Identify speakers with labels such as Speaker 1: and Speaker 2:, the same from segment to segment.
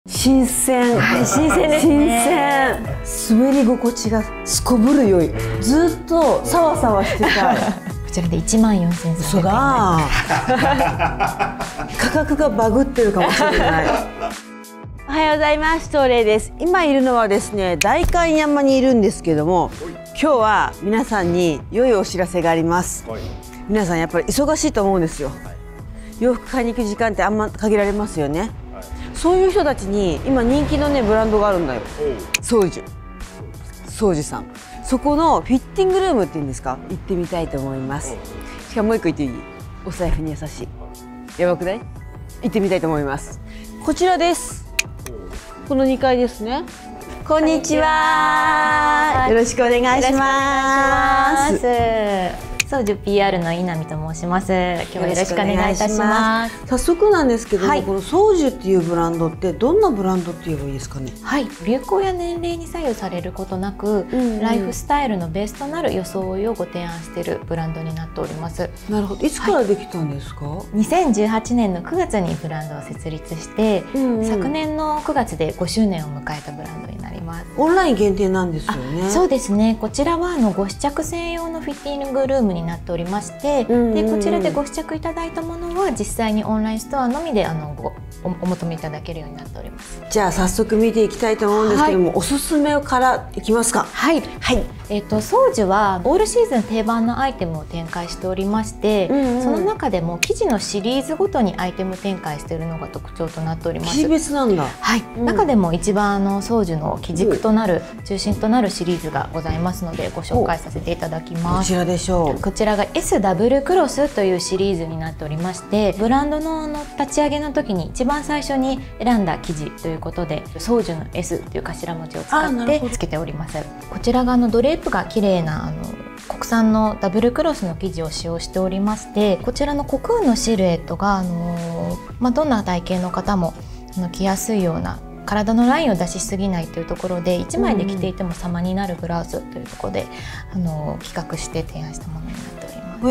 Speaker 1: 新鮮、
Speaker 2: はい、新鮮ですね。
Speaker 1: 滑り心地がすこぶる良い。ずっとサワサワしてたい。
Speaker 2: こちらで14,300円。
Speaker 1: 嘘だ。価格がバグってるかもしれない。おはようございます。東麗です。今いるのはですね、代官山にいるんですけども、今日は皆さんに良いお知らせがあります。皆さんやっぱり忙しいと思うんですよ。洋服買いに行く時間ってあんま限られますよね。そういう人たちに今人気のねブランドがあるんだよ。ソウジュさん。そこのフィッティングルームっていうんですか、行ってみたいと思います。しかももう一個言っていい？お財布に優しい。やばくない？行ってみたいと思います。こちらです。この2階ですね。こんにちは。よろしくお願いします。
Speaker 2: ソウジュ PR の稲見と申します。今日はよろしくお願いいたします。
Speaker 1: 早速なんですけども、このソウジュっていうブランドってどんなブランドって言えばいいですかね。
Speaker 2: はい、流行や年齢に左右されることなく、ライフスタイルのベースとなる装いをご提案しているブランドになっております。
Speaker 1: なるほど。いつからできたんですか
Speaker 2: ？2018年の9月にブランドを設立して、昨年の9月で5周年を迎えたブランドになります。
Speaker 1: オンライン限定なんですよね。
Speaker 2: そうですね。こちらはご試着専用のフィッティングルームになっておりまして、でこちらでご試着いただいたものは実際にオンラインストアのみでお求めいただけるようになっております。
Speaker 1: じゃあ早速見ていきたいと思うんですけども、おすすめからいきますか。
Speaker 2: はい、はい。ソウジュはオールシーズン定番のアイテムを展開しておりまして、その中でも生地のシリーズごとにアイテム展開しているのが特徴となっております。
Speaker 1: 生地別なんだ。
Speaker 2: はい。中でも一番ソウジュの基軸となる中心となるシリーズがございますのでご紹介させていただきます。
Speaker 1: こちらでしょう。
Speaker 2: こちらが S ダブルクロスというシリーズになっておりまして、ブランドの立ち上げの時に一番最初に選んだ生地ということでソウジュの S という頭文字を使ってつけております。こちらがドレープが綺麗な国産のダブルクロスの生地を使用しておりまして、こちらのコクーンのシルエットがどんな体型の方も着やすいような体のラインを出しすぎないというところで1枚で着ていても様になるブラウスというところで企画して提案したものになっております。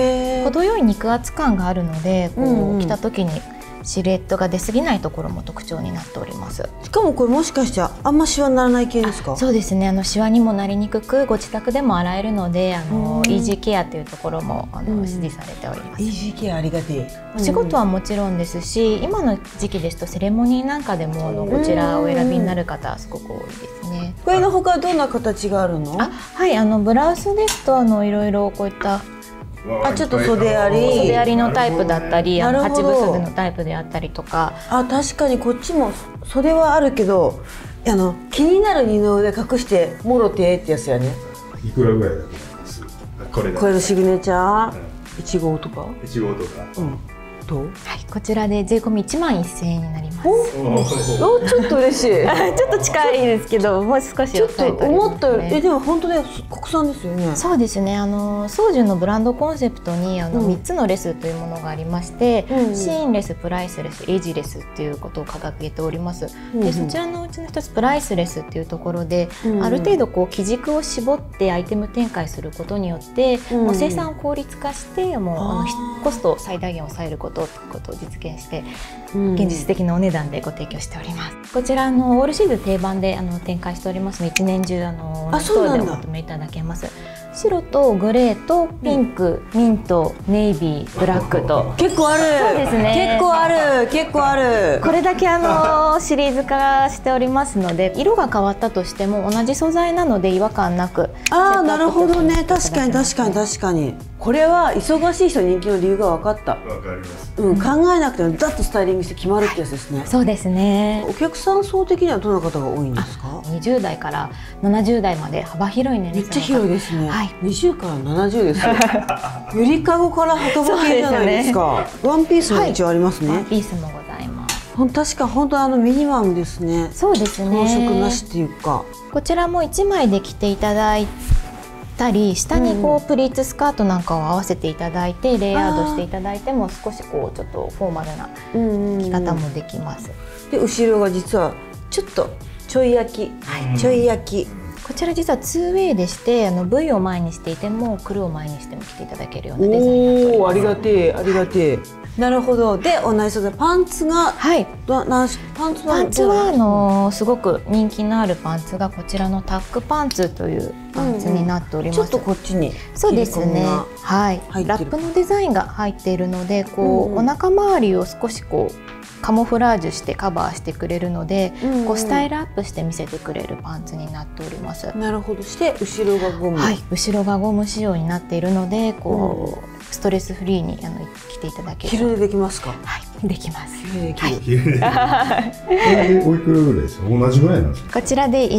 Speaker 2: 程よい肉厚感があるので着た時にシルエットが出過ぎないところも特徴になっております。
Speaker 1: しかもこれもしかしてあんまシワにならない系ですか？
Speaker 2: そうですね。シワにもなりにくくご自宅でも洗えるのでイージーケアというところも支持されております。
Speaker 1: イージーケアありがてい。
Speaker 2: お仕事はもちろんですし、今の時期ですとセレモニーなんかでもこちらをお選びになる方すごく多いですね。
Speaker 1: これの他どんな形があるの？
Speaker 2: はい、ブラウスですといろいろこういった
Speaker 1: ちょっと袖あり
Speaker 2: のタイプだったり、8分袖のタイプであったりとか。
Speaker 1: 確かにこっちも袖はあるけど気になる二の腕隠してもろてってやつやね。
Speaker 3: いくらぐらいだと思います？
Speaker 1: これのシグネチャー1号とか
Speaker 3: 1号とか、
Speaker 1: どう？
Speaker 2: はい、こちらで税込み11,000円になります。
Speaker 1: おちょっと嬉しい。
Speaker 2: ちょっと近いですけど、もう少し
Speaker 1: ちょっと思ったよりでも本当ね国産ですよね。
Speaker 2: そうですね。ソウジュのブランドコンセプトに3つのレスというものがありまして、シーンレス、プライスレス、エイジレスっていうことを掲げております。でそちらのうちの一つプライスレスっていうところで、ある程度基軸を絞ってアイテム展開することによって、もう生産を効率化してもうコストを最大限抑えることってことを実現して現実的なお値段でご提供しております。こちらオールシーズン定番で展開しておりますので、一年中ストアでお求めいただけます。白とグレーとピンク、ミント、ネイビー、ブラックと
Speaker 1: 結構ある。
Speaker 2: そうですね。
Speaker 1: 結構ある。
Speaker 2: これだけシリーズ化しておりますので、色が変わったとしても同じ素材なので違和感なく。
Speaker 1: なるほどね。確かに。これは忙しい人人気の理由が分かった。
Speaker 3: 分かります。
Speaker 1: 考えなくてもざっとスタイリングして決まるってやつですね。
Speaker 2: そうですね。
Speaker 1: お客さん層的にはどんな方が多いんですか
Speaker 2: ？20代から70代まで幅広い年齢層。
Speaker 1: めっちゃ広いですね。
Speaker 2: はい。
Speaker 1: 20から70ですよ。ゆりかごから墓場系じゃないですか。ワンピースも一応ありますね。
Speaker 2: ワンピースもございます。
Speaker 1: 確か本当ミニマムですね。
Speaker 2: そうですね。
Speaker 1: 装飾なしっていうか。
Speaker 2: こちらも1枚で着ていただいたり、下にプリーツスカートなんかを合わせていただいてレイヤードしていただいても少しちょっとフォーマルな着方もできます。
Speaker 1: で後ろが実はちょっとちょい焼き、
Speaker 2: こちら実は 2way でして、V を前にしていてもクルを前にしても着ていただけるようなデザインになっております。
Speaker 1: おー、ありがてえ、ありがてえ。なるほど。で、同じ素材、パンツが、
Speaker 2: はい、
Speaker 1: パンツ
Speaker 2: はすごく人気のあるパンツがこちらのタックパンツというパンツになっております。
Speaker 1: ちょっとこっちに
Speaker 2: そうですね。はい。
Speaker 1: 入ってる
Speaker 2: ラップのデザインが入っているので、お腹周りを少しカモフラージュしてカバーしてくれるので、スタイルアップして見せてくれるパンツになっております。
Speaker 1: なるほど。して後ろがゴム。
Speaker 2: はい。後ろがゴム仕様になっているので、ストレスフリーに着ていただける。
Speaker 1: 昼寝できますか？
Speaker 2: はい、できます。
Speaker 3: おいくらぐらいですか？同じぐらいなんですか？
Speaker 2: こちらで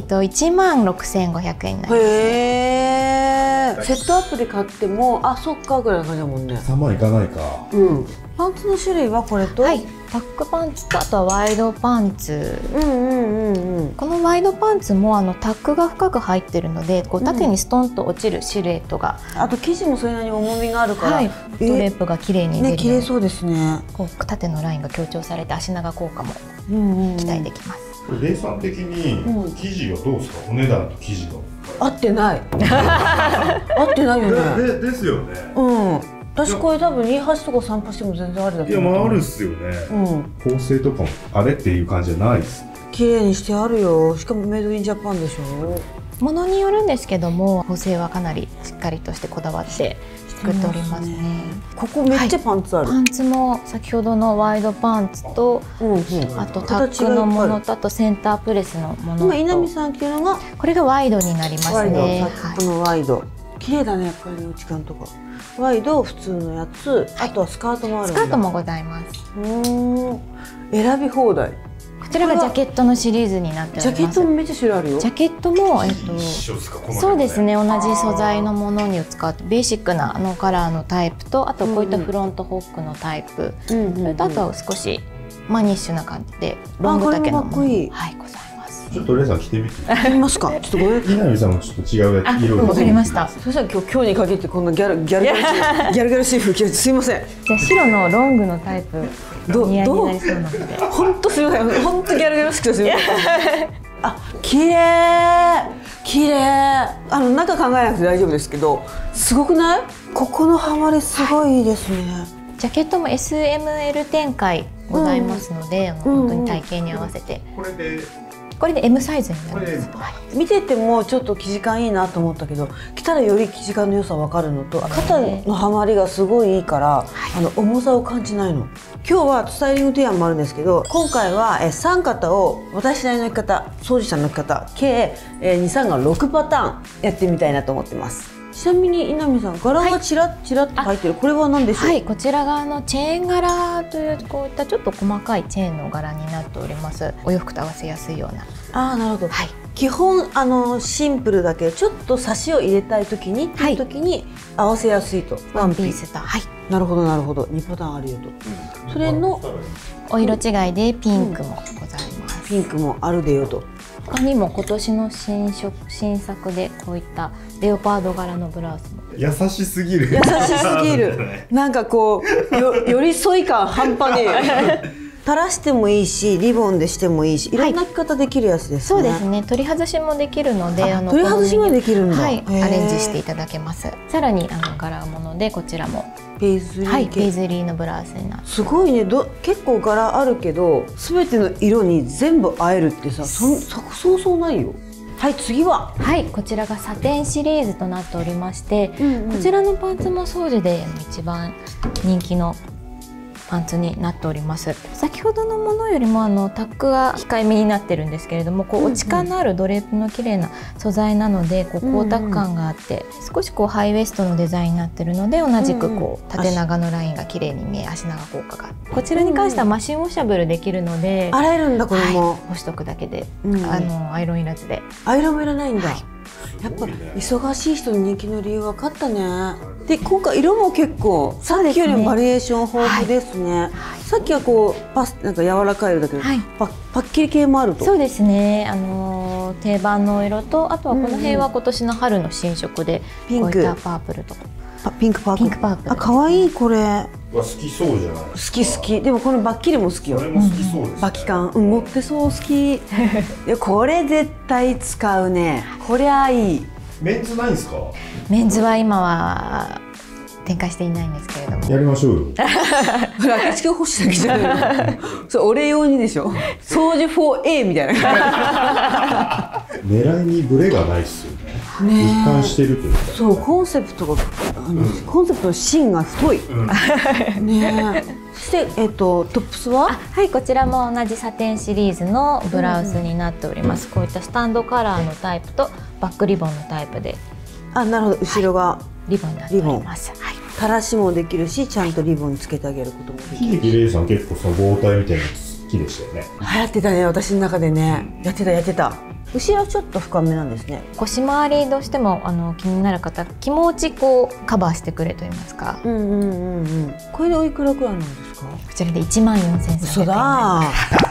Speaker 2: 16,500円になります。
Speaker 1: へえ。セットアップで買っても、あ、そっかぐらいの感じだもんね。
Speaker 3: 3万いかないか。
Speaker 1: パンツの種類はこれと、
Speaker 2: はい、タックパンツとあとはワイドパンツ。このワイドパンツもタックが深く入ってるので、縦にストンと落ちるシルエットが、
Speaker 1: あと生地もそれなりに重みがあるから、
Speaker 2: はい、ドレープが綺麗に出る
Speaker 1: ね、綺麗そうですね。
Speaker 2: 縦のラインが強調されて足長効果も期待できます。
Speaker 3: レイさん的に生地はどうですか？お値段と生地の
Speaker 1: 合ってない合ってないよね。
Speaker 3: ですよね。
Speaker 1: 私これ多分28とか散歩しても全然ありだと思う。
Speaker 3: いや、まああるっすよね。構成とかもあれっていう感じじゃないです。
Speaker 1: 綺麗にしてあるよ。しかもメイドインジャパンでしょ。
Speaker 2: ものによるんですけども、構成はかなりしっかりとしてこだわって作っておりますね。
Speaker 1: ここめっちゃパンツある。
Speaker 2: パンツも先ほどのワイドパンツと、あとタックのものと、あとセンタープレスのものと。
Speaker 1: 今稲見さん着てるのが
Speaker 2: これがワイドになりますね。
Speaker 1: このワイド綺麗だね、やっぱりね、内側とかワイド普通のやつ、あとはスカートもあるんだ。
Speaker 2: スカートもございます。
Speaker 1: 選び放題。
Speaker 2: こちらがジャケットのシリーズになっております。
Speaker 1: ジャケットもめっちゃ種類あるよ。
Speaker 2: ジャケットもそうですね、同じ素材のものに使ってベーシックなカラーのタイプと、あとこういったフロントホックのタイプ、それとあとは少しマニッシュな感じでロング丈のもの、はい、ございます。
Speaker 3: ちょっとレイさん着てみて。
Speaker 1: 着てみますか。ちょっとごめん。
Speaker 3: 稲見さんもちょっと違う色で。
Speaker 2: わかりました。
Speaker 1: そしたら今日に限ってこんなギャルしい風景すいません。
Speaker 2: じゃあ白のロングのタイプ似合いになりそうなので。
Speaker 1: 本当すみません。本当ギャルギャルしくてすみません。あ、綺麗綺麗。中考えなくて大丈夫ですけど、すごくない？ここのハマりすごいいいですね。
Speaker 2: ジャケットも SML 展開ございますので、本当に体型に合わせて。これで M サイズになります。
Speaker 1: 見ててもちょっと生地感いいなと思ったけど、着たらより生地感の良さ分かるのと、肩のハマりがすごいいいから、重さを感じないの。今日はスタイリング提案もあるんですけど、今回は3型を私なりの着方、掃除さんの着方計2、3が6パターンやってみたいなと思ってます。ちなみに稲見さん、柄がちらっちらっと入ってる、これは何でしょう？
Speaker 2: はい、こちらがチェーン柄というこういったちょっと細かいチェーンの柄になっております。お洋服と合わせやすいような。
Speaker 1: ああ、なるほど。はい。基本シンプルだけど、ちょっとサシを入れたい時に、っていう時に合わせやすいと。
Speaker 2: ワンピースと。はい。
Speaker 1: なるほどなるほど。2パターンあるよと。それの
Speaker 2: お色違いでピンクもございます。
Speaker 1: ピンクもあるでよと。
Speaker 2: 他にも今年の新作でこういったレオパード柄のブラウスも
Speaker 3: 優しすぎる。
Speaker 1: 優しすぎる。なんかこう寄り添い感半端ねえ。垂らしてもいいし、リボンでしてもいいし、いろんな着方できるやつですね。
Speaker 2: そうですね。取り外しもできるので、
Speaker 1: 取り外しもできるんだ。
Speaker 2: はい、アレンジしていただけます。さらに柄物でこちらも
Speaker 1: ペイズリー、
Speaker 2: はい、ペイズリーのブラウスになって。
Speaker 1: すごいね。結構柄あるけど、すべての色に全部合えるってさ、そうそうないよ。はい、次は、
Speaker 2: はい、こちらがサテンシリーズとなっておりまして、こちらのパンツもソージュで一番人気のパンツになっております。先ほどのものよりもタックが控えめになってるんですけれども、落ち感のあるドレープの綺麗な素材なので光沢感があって、少しハイウエストのデザインになってるので、同じく縦長のラインが綺麗に見え、足長効果が。こちらに関してはマシンウォッシャブルできるので、
Speaker 1: 洗えるんだこれも。
Speaker 2: 干しとくだけで、アイロンいらずで。
Speaker 1: アイロンもいらないんだ。やっぱ忙しい人に人気の理由分かったね。で、今回色も結構さっきよりもバリエーション豊富ですね。さっきはなんか柔らかい色だけど、パッキリ系もあると。
Speaker 2: そうですね。定番の色と、あとはこの辺は今年の春の新色で、こういったパープルと
Speaker 1: ピンクパープル。
Speaker 2: ピンクパープル。
Speaker 1: あ、可愛いこれ。
Speaker 3: は好きそうじゃない。
Speaker 1: 好き好き。でもこのバッキリも好きよ。
Speaker 3: それも好きそうです、ね。
Speaker 1: バキ感、持ってそう好き。いやこれ絶対使うね。こりゃいい。
Speaker 3: メンズないんですか？
Speaker 2: メンズは今は展開していないんですけれども。
Speaker 3: やりましょうよ。
Speaker 1: ほら、明智君欲しいだけじゃないの。それ俺用にでしょ。掃除 4A みたいな。
Speaker 3: 狙いにブレがないっすよね。一貫してるというか。
Speaker 1: そう、コンセプトがコンセプトの芯が太い。ねえ。そしてトップスは？
Speaker 2: はい、こちらも同じサテンシリーズのブラウスになっております。こういったスタンドカラーのタイプとバックリボンのタイプで。
Speaker 1: あ、なるほど。後ろが
Speaker 2: リボンになっております。はい。
Speaker 1: 垂らしもできるし、ちゃんとリボンつけてあげることもできる。
Speaker 3: 秀樹レイさん結構その棒体みたいなの好きでしたよね。
Speaker 1: 流行ってたね、私の中でね。やってた。後ろちょっと深めなんですね。
Speaker 2: 腰回りどうしても気になる方、気持ちこうカバーしてくれと言いますか。
Speaker 1: これでおいくらくらいなんですか？
Speaker 2: こちらで14,300円。
Speaker 1: 嘘だ。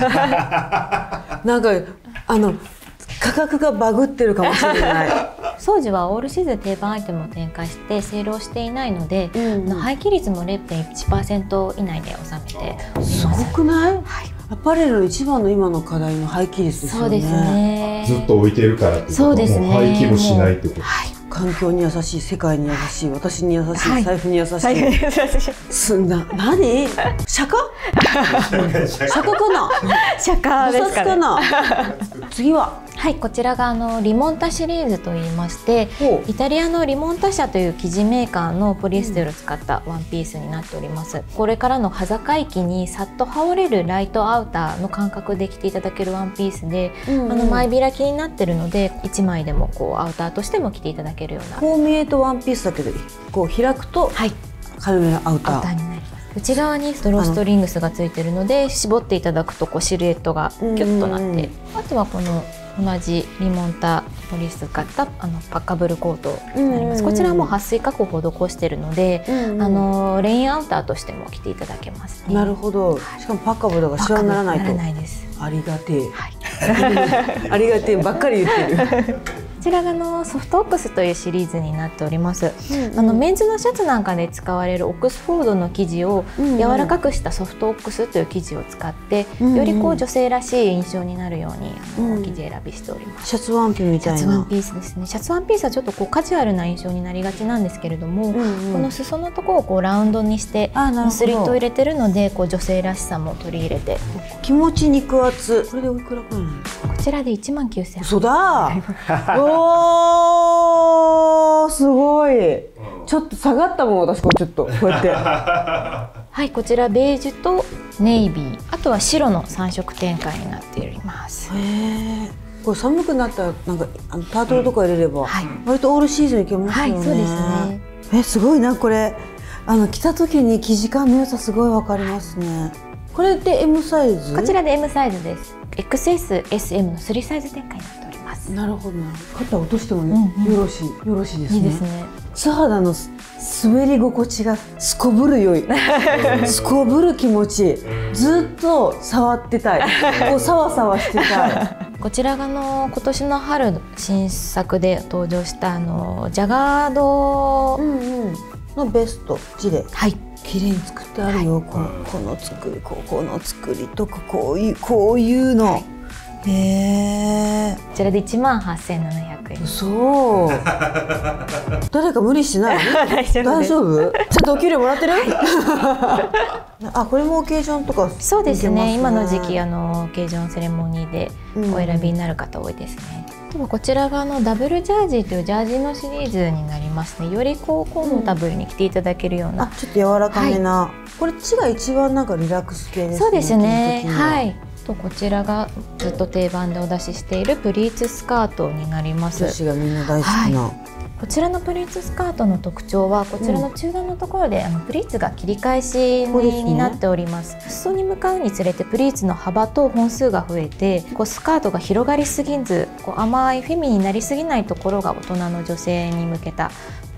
Speaker 1: なんか価格がバグってるかもしれない。
Speaker 2: 当時はオールシーズン定番アイテムを展開してセールをしていないので、廃棄率も 0.1% 以内で収めて
Speaker 1: すごくない？アパレルの一番の今の課題の廃棄率ですよね。
Speaker 2: そうですね。
Speaker 3: ずっと置いてるからってことはもう廃棄もしないってこと。
Speaker 1: 環境に優しい、世界に優しい、私に優しい、財布に優しい。すんだ。何？釈迦？釈迦かな？
Speaker 2: 釈迦ですかね。
Speaker 1: 次は。
Speaker 2: はい、こちらがリモンタシリーズといいまして、イタリアのリモンタ社という生地メーカーのポリエステルを使ったワンピースになっております。これからの端境期にさっと羽織れるライトアウターの感覚で着ていただけるワンピースで、前開きになってるので1枚でもこうアウターとしても着ていただけるような。
Speaker 1: こう見えるとワンピースだけどこう開くと軽めのアウター
Speaker 2: になります。内側にストローストリングスがついているので絞っていただくとこうシルエットがキュッとなって、あとはこの同じリモンタポリス使ったパッカブルコートになります。こちらも撥水加工を施しているので、レインアウターとしても着ていただけますね。
Speaker 1: なるほど。しかもパッカブルがシワにならないと。
Speaker 2: ならないです。
Speaker 1: ありがてえ。ありがてえばっかり言ってる。
Speaker 2: こちらがソフトオックスというシリーズになっております。メンズのシャツなんかで使われるオックスフォードの生地を柔らかくしたソフトオックスという生地を使って、よりこう女性らしい印象になるように生地選びしております。
Speaker 1: シャツワンピみたいな。
Speaker 2: シャツワンピースですね。シャツワンピースはちょっとこうカジュアルな印象になりがちなんですけれども、この裾のところをこうラウンドにしてスリットを入れてるので、こう女性らしさも取り入れて。
Speaker 1: 気持ち肉厚。これでおいくらくらいなんですか？
Speaker 2: こちらで19,000円。
Speaker 1: 嘘だ。おー、すごい。ちょっと下がったもん、私これちょっとこうやって。
Speaker 2: はい、こちらベージュとネイビー、あとは白の3色展開になっております。
Speaker 1: これ寒くなったらなんかタートルとか入れれば、割とオールシーズンいけますよね。
Speaker 2: そうですね。
Speaker 1: すごいなこれ。着た時に生地感の良さすごいわかりますね。これって M サイズ？
Speaker 2: こちらで M サイズです。XS、SM の3サイズ展開になっております。
Speaker 1: なるほど。肩を落としてもよろしいですね。
Speaker 2: いいですね。
Speaker 1: 素肌の滑り心地がすこぶる良い。すこぶる気持ちいい。ずっと触ってたい。こうサワサワしてたい。
Speaker 2: こちらが今年の春新作で登場したジャガード
Speaker 1: のベストジレ。
Speaker 2: はい。
Speaker 1: 綺麗に作ってあるよ。この作り、この作りとかこういうの。
Speaker 2: こちらで18,700円。
Speaker 1: そう。誰か無理しない？大丈夫？ちょっとお給料もらってる？あ、これもオーケーションとか。
Speaker 2: そうですね。今の時期オーケーションセレモニーでお選びになる方多いですね。でもこちらがダブルジャージーというジャージーのシリーズになりますね。よりコンフォタブルに着ていただけるような。
Speaker 1: ちょっと柔らかめな。これが一番なんかリラックス系ですね。
Speaker 2: そうですね。はい。こちらがずっと定番でお出ししているプリーツスカートになります。
Speaker 1: 女子がみんな大好きな。
Speaker 2: こちらのプリーツスカートの特徴はこちらの中段のところでプリーツが切り返しになっております。裾に向かうにつれてプリーツの幅と本数が増えてスカートが広がりすぎず甘いフェミになりすぎないところが大人の女性に向けた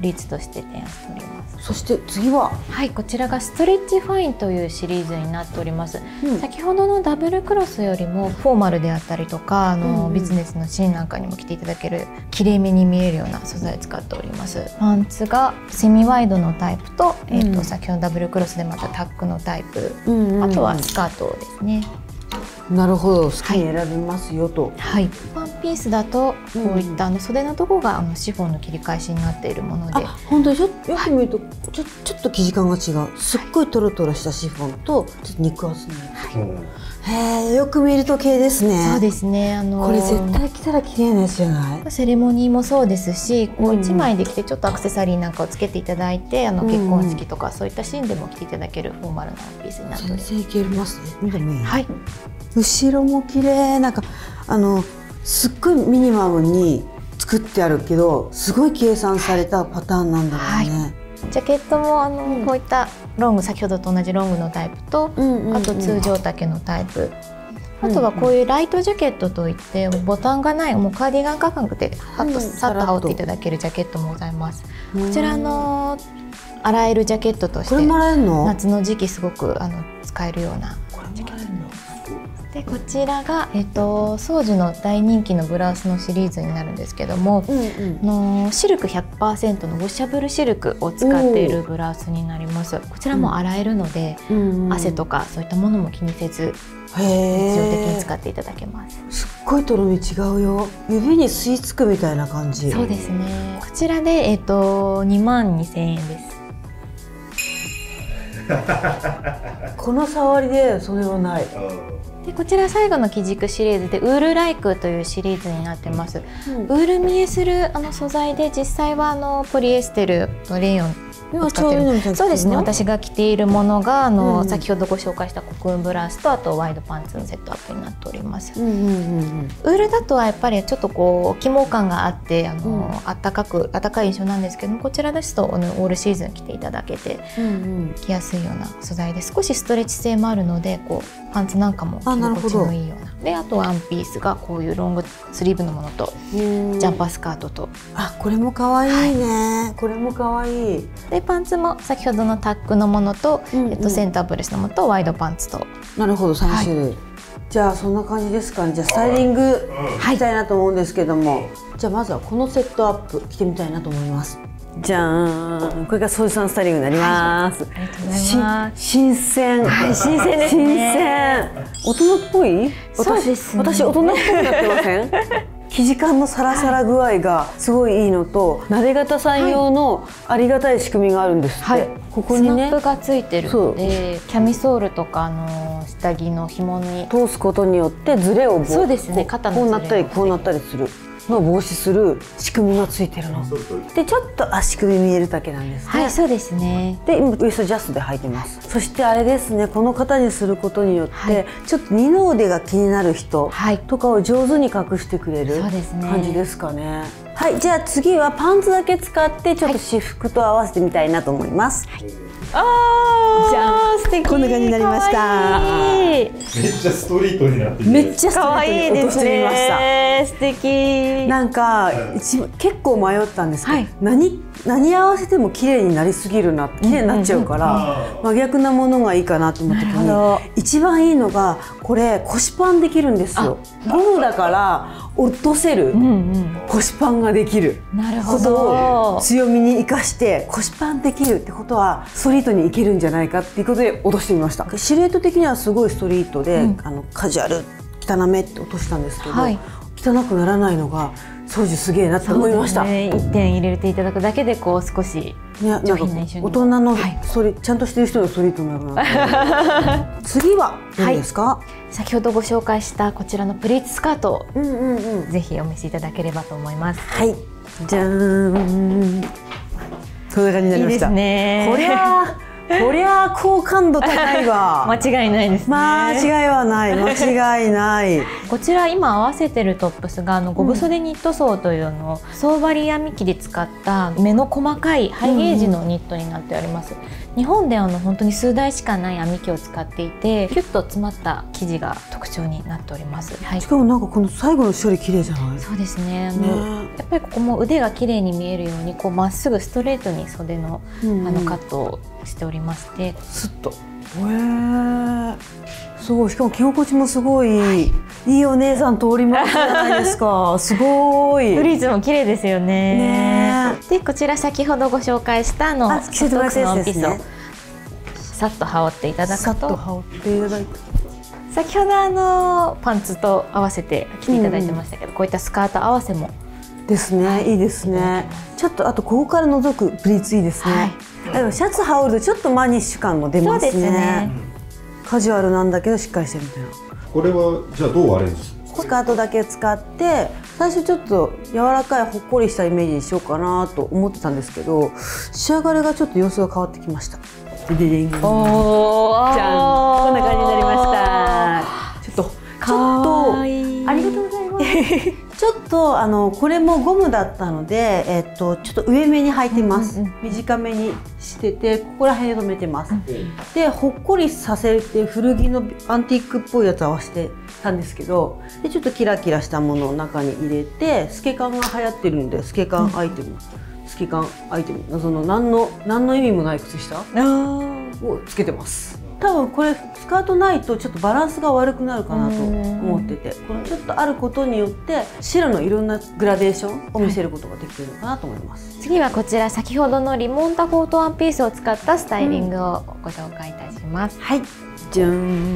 Speaker 2: プリーツとして提案しております。
Speaker 1: そして次は、
Speaker 2: はい、こちらがストレッチファインというシリーズになっております。先ほどのダブルクロスよりもフォーマルであったりとかビジネスのシーンなんかにも着ていただけるきれいめに見えるような素材を使っております。パンツがセミワイドのタイプと、先ほどダブルクロスでまたタックのタイプ、あとはスカートですね。
Speaker 1: なるほど、好きに選びますよと。
Speaker 2: はい、ワンピースだとこういった袖のところがシフォンの切り返しになっているもので、
Speaker 1: 本当によく見るとちょっと生地感が違う。すっごいトロトロしたシフォンとちょっと肉厚のやつ。へえ、よく見ると系ですね。
Speaker 2: そうですね。
Speaker 1: これ絶対着たら綺麗なやつじゃない？
Speaker 2: セレモニーもそうですし、こう1枚で着てちょっとアクセサリーなんかをつけていただいて、結婚式とかそういったシーンでも着ていただけるフォーマルなワンピースになっております。
Speaker 1: 全然いけますね。見てもいい？
Speaker 2: はい。
Speaker 1: 後ろも綺麗。なんかすっごいミニマムに作ってあるけど、すごい計算されたパターンなんだろうね。
Speaker 2: ジャケットもこういったロング、先ほどと同じロングのタイプと、あと通常丈のタイプ、あとはこういうライトジャケットといってボタンがない、もうカーディガン価格でさっと羽織っていただけるジャケットもございます。こちら洗えるジャケットとして夏の時期すごく使えるようなジャケットで、こちらがソージュの大人気のブラウスのシリーズになるんですけども、シルク 100% のウォッシャブルシルクを使っているブラウスになります。こちらも洗えるので、汗とかそういったものも気にせず日常的に使っていただけます。
Speaker 1: すっごいとろみ違うよ。指に吸い付くみたいな感じ。
Speaker 2: そうですね。こちらで22,000円です。
Speaker 1: この触りでそれはない。
Speaker 2: でこちら最後の生軸シリーズでウールライクというシリーズになってます。ウール見えする素材で、実際はポリエステルとレイヨンを使ってる。そうですね。私が着ているものが先ほどご紹介したコクーンブラウスと、あとワイドパンツのセットアップになっております。ウールだとはやっぱりちょっとこう起毛感があって暖かい印象なんですけども、こちらですとオールシーズン着ていただけて着やすいような素材で、少しストレッチ性もあるので、こうパンツなんかも着心地のいいような。であとワンピースがこういうロングスリーブのものとジャンパースカートと、
Speaker 1: これも可愛いね。これも可愛い。
Speaker 2: でパンツも先ほどのタックのものと、センターブレスのものとワイドパンツと。
Speaker 1: なるほど、3種類。じゃあそんな感じですかね。じゃあスタイリングしたいなと思うんですけども、じゃあまずはこのセットアップ着てみたいなと思います。じゃーん、これがソージさんスタイリングになります。
Speaker 2: ありがとうございます。
Speaker 1: 新鮮。
Speaker 2: 新鮮ですね。
Speaker 1: 大人っぽい？
Speaker 2: そうですね。
Speaker 1: 私大人っぽくなってません？生地感のサラサラ具合がすごいいいのと、なで型さん用のありがたい仕組みがあるんですって。ここにね、
Speaker 2: スナップがついてるので、キャミソールとか下着の紐に
Speaker 1: 通すことによってズレを
Speaker 2: そうですね、肩のズレを
Speaker 1: こうなったりこうなったりするのを防止する仕組みがついてるので、ちょっと足首見えるだけなんですね。
Speaker 2: はい、そうですね。
Speaker 1: で今ウエストジャストで履いてます。そしてあれですね、この型にすることによって、ちょっと二の腕が気になる人とかを上手に隠してくれる感じですかね。はい、じゃあ次はパンツだけ使ってちょっと私服と合わせてみたいなと思います。じゃあ素敵。こんな感じになりました。
Speaker 3: めっちゃストリートになって
Speaker 1: めっちゃストリートに落としてみました。
Speaker 2: 素敵。
Speaker 1: なんか結構迷ったんですけど、何合わせても綺麗になりすぎるな、綺麗になっちゃうから真逆なものがいいかなと思った時に、一番いいのがこれ腰パンできるんですよ。ゴムだから落とせる腰パンができることを強みに生かして、腰パンできるってことはストリートに行けるんじゃないかっていうことで落としてみました。シルエット的にはすごいストリートで、カジュアル汚めって落としたんですけど、汚くならないのがソージュすげえなって思いました。
Speaker 2: 1点入れていただくだけでこう少し上品な印象に。
Speaker 1: 大人のちゃんとしてる人のストリートになるな。次は何ですか？
Speaker 2: 先ほどご紹介したこちらのプリーツスカートをぜひお召しいただければと思います。
Speaker 1: はい、じゃーん。こんな感じになりました。
Speaker 2: いいですね。
Speaker 1: これはこりゃ好感度高いわ。
Speaker 2: 間違いないですね。
Speaker 1: 間違いはない、間違いない。
Speaker 2: こちら今合わせてるトップスがゴブ袖ニットソーという総針編み機で使った目の細かいハイゲージのニットになっております。日本で本当に数台しかない編み機を使っていて、キュッと詰まった生地が特徴になっております。はい、
Speaker 1: しかもなんかこの最後の処理綺麗じゃない？
Speaker 2: そうですね。やっぱりここも腕が綺麗に見えるようにまっすぐストレートに袖のカットをしておりまして、
Speaker 1: スッと。すごい。しかも着心地もすごい、いいお姉さん通りますじゃないですか。すごい。
Speaker 2: フリーズも綺麗ですよね。でこちら先ほどご紹介したソフトワークスのワンピースをさっと羽織っていただくと、
Speaker 1: さっと羽織っていただいて、
Speaker 2: 先ほどパンツと合わせて着ていただいてましたけど、こういったスカート合わせも
Speaker 1: ですね。いいですね。ちょっとあとここから覗くプリーツいいですね。でもシャツ羽織るとちょっとマニッシュ感も出ますね。そうですね。カジュアルなんだけどしっかりしてるみたいな。
Speaker 3: これはじゃあどうアレンジするんですか？
Speaker 1: スカートだけ使って最初ちょっと柔らかいほっこりしたイメージにしようかなと思ってたんですけど、仕上がりがちょっと様子が変わってきました。でででん。じゃん、こんな感じになりました。ちょっとありがとうございます。ちょっとこれもゴムだったので、ちょっと上目に履いてます。短めにしてて、ここら辺で止めてます。でほっこりさせて古着のアンティークっぽいやつ合わせてたんですけど、でちょっとキラキラしたものを中に入れて、透け感が流行ってるので透け感アイテム、透け感アイテム、その何の意味もない靴下をつけてます。多分これスカートないとちょっとバランスが悪くなるかなと思ってて、このちょっとあることによって白のいろんなグラデーションを見せることができているのかなと思います。
Speaker 2: 次はこちら先ほどのリモンタコートワンピースを使ったスタイリングをご紹介いたします。
Speaker 1: はい、じゃん。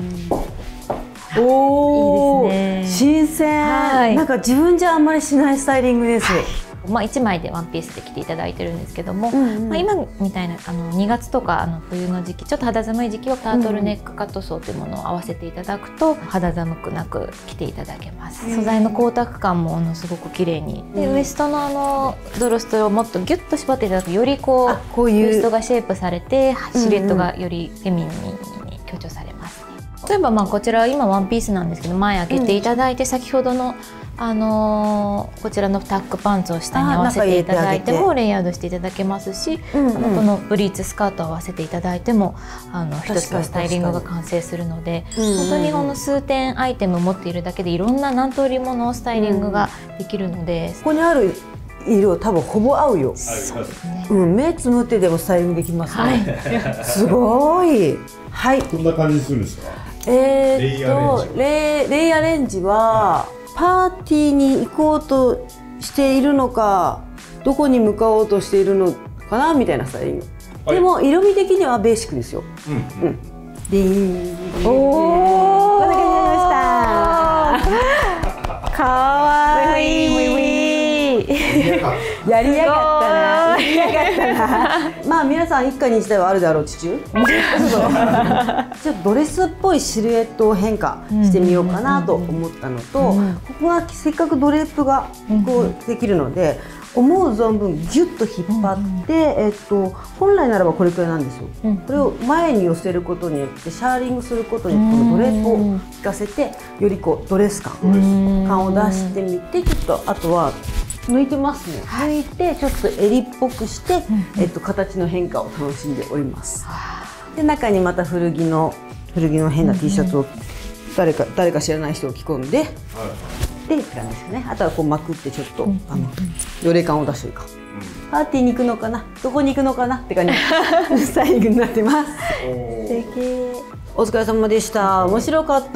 Speaker 1: おお、いいですね。新鮮。なんか自分じゃあんまりしないスタイリングです。
Speaker 2: 1枚でワンピースで着ていただいてるんですけども、今みたいな2月とか冬の時期、ちょっと肌寒い時期はタートルネックカットソーというものを合わせていただくと肌寒くなく着ていただけます。素材の光沢感もすごく綺麗に、でウエストのドロストをもっとギュッと絞っていただくと、よりこうウエストがシェイプされてシルエットがよりフェミニンに強調されますね。例えばこちら今ワンピースなんですけど、前開けていただいて、先ほどのこちらのタックパンツを下に合わせていただいてもレイヤードしていただけますし、このブリーツスカートを合わせていただいても一つのスタイリングが完成するので、本当にこの数点アイテム持っているだけでいろんな何通りものスタイリングができるので、
Speaker 1: ここにある色多分ほぼ合うよ。
Speaker 2: そうですね。
Speaker 1: 目つむってでもスタイリングできますね。すごい。はい。
Speaker 3: こんな感じするんですか？
Speaker 1: レイアレンジはパーティーに行こうとしているのか、どこに向かおうとしているのかなみたいなスタイリング。でも色味的にはベーシックですよ。おお、こんな感じになりました。かわいい。やりやがったな。やりやがったな。まあ皆さん一家に一台はあるであろう地中。ちょっとドレスっぽいシルエットを変化してみようかなと思ったのと、ここがせっかくドレープがこうできるので、思う存分ギュッと引っ張って、本来ならばこれくらいなんですよ。これを前に寄せることによってシャーリングすることにこのドレープを効かせて、よりこうドレス感を出してみて、ちょっとあとは抜いてますね。抜いてちょっと襟っぽくして、形の変化を楽しんでおります。で中にまた古着の変な T シャツを誰か知らない人を着込んで、でって感じですよね。あとはこうまくってちょっとよれ感を出してるか。パーティーに行くのかな、どこに行くのかなって感じスタイリングになってます。素敵。お疲れ様でした。面白かった。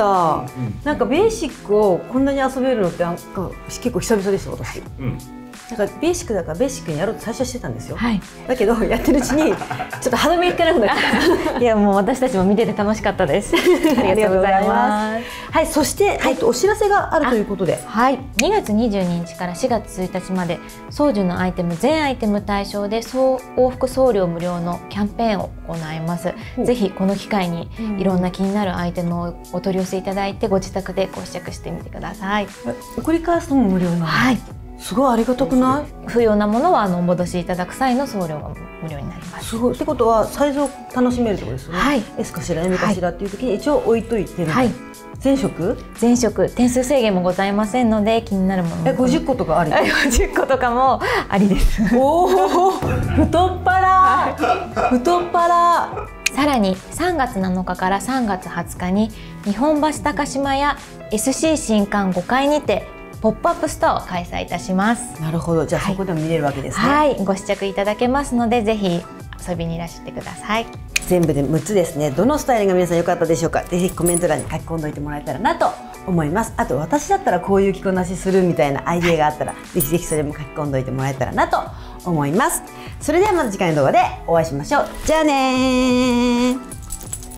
Speaker 1: なんかベーシックをこんなに遊べるのって結構久々でした私。なんかベーシックだからベーシックにやろうと最初はしてたんですよ。だけどやってるうちにちょっと歯止めいかなくなっちゃった。
Speaker 2: いやもう私たちも見てて楽しかったです。ありがとうございます。
Speaker 1: はい、そしてお知らせがあるということで、
Speaker 2: はい、2月22日から4月1日までソージュのアイテム全アイテム対象で往復送料無料のキャンペーンを行います。ぜひこの機会にいろんな気になるアイテムをお取り寄せいただいて、ご自宅でご試着してみてください。
Speaker 1: 送り返すのも無料なんです。
Speaker 2: はい。
Speaker 1: すごいありがたくない？
Speaker 2: 不要なものはお戻しいただく際の送料が無料になります。
Speaker 1: すごい。ってことはサイズを楽しめるってことですよね。
Speaker 2: はい、
Speaker 1: S かしら M かしらっていう時に一応置いといてる。
Speaker 2: はい、
Speaker 1: 全色？
Speaker 2: 全色、点数制限もございませんので、気になるもの
Speaker 1: 50個とかあり
Speaker 2: 50個とかもありです。
Speaker 1: おお、太っ腹太っ腹。
Speaker 2: さらに3月7日から3月20日に日本橋高島屋 SC 新館5階にてポップアップストアを開催いたします。
Speaker 1: なるほど。じゃあそこでも見れるわけですね。
Speaker 2: はい、ご試着いただけますので、ぜひ遊びにいらしてください。
Speaker 1: 全部で6つですね。どのスタイルが皆さん良かったでしょうか。ぜひコメント欄に書き込んでおいてもらえたらなと思います。あと私だったらこういう着こなしするみたいなアイデアがあったら、ぜひぜひそれも書き込んでおいてもらえたらなと思います。それではまた次回の動画でお会いしましょう。じゃあねー。